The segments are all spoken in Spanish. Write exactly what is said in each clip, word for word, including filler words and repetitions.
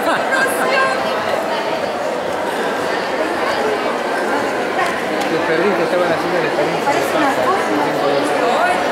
Te perdiste, estaban haciendo la experiencia de pasta.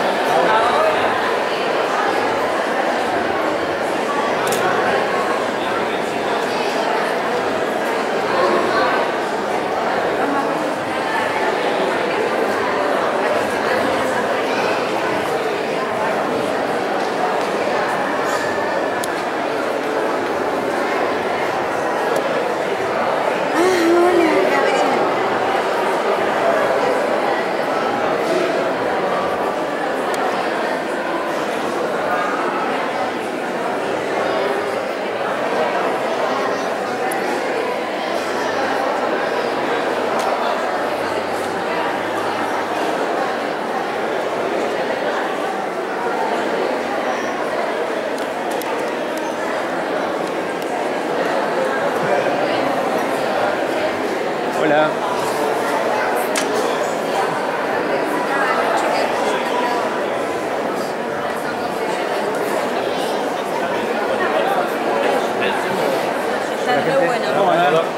Hola. Está muy bueno. Vamos a ver.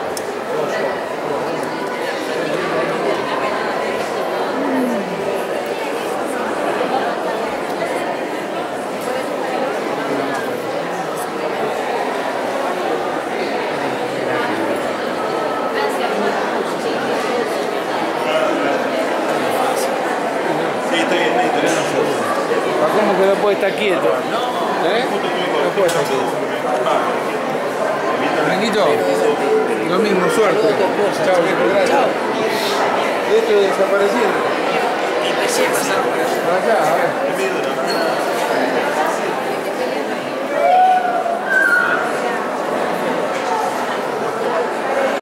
¿Cómo que no puede estar quieto? ¿Eh? No puede estar quieto. Blanquito, lo mismo, suerte. Chao, viejo, gracias. Esto es desapareciendo. Para allá, a ver.